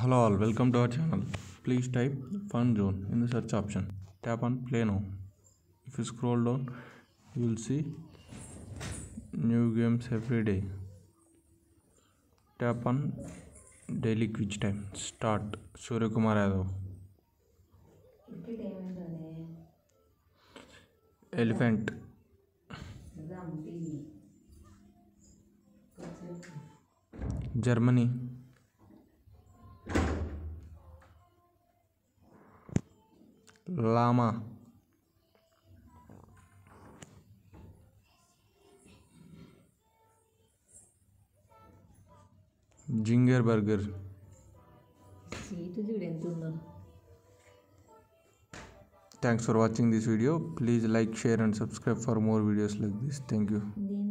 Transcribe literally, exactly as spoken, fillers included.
Hello all, welcome to our channel. Please type Fun Zone in the search option. Tap on play now. If you scroll down, you will see new games every day. Tap on daily quiz time. Start. Surya Kumar Yadav. Elephant. Germany. Llama. Ginger burger. Thanks for watching this video. Please like, share and subscribe for more videos like this. Thank you.